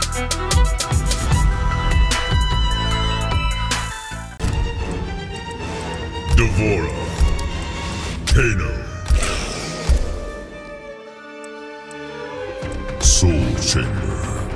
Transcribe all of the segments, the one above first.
Devora. Kano. Soul Chamber.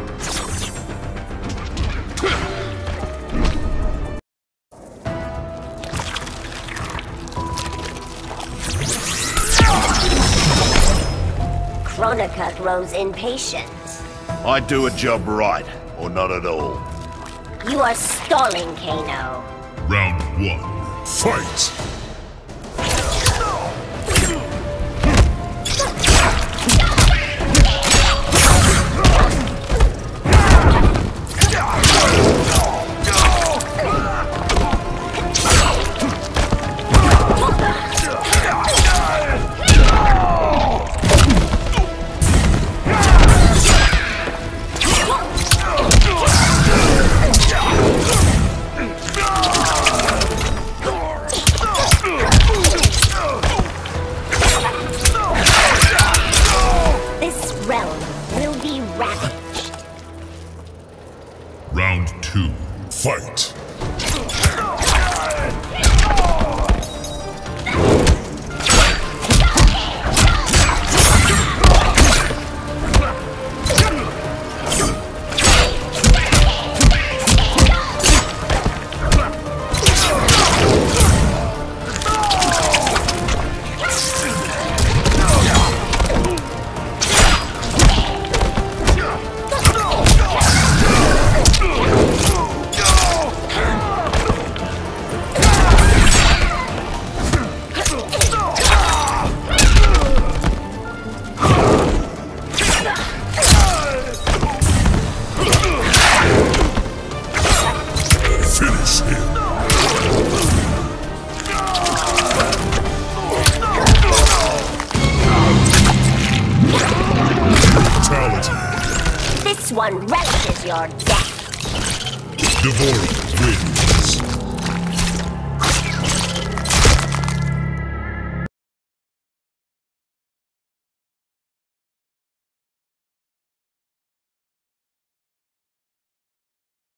Chronica grows impatient. I do a job right, or not at all. You are stalling, Kano. Round 1. Fight! Round 2. Fight! This one relishes your death. Devora wins.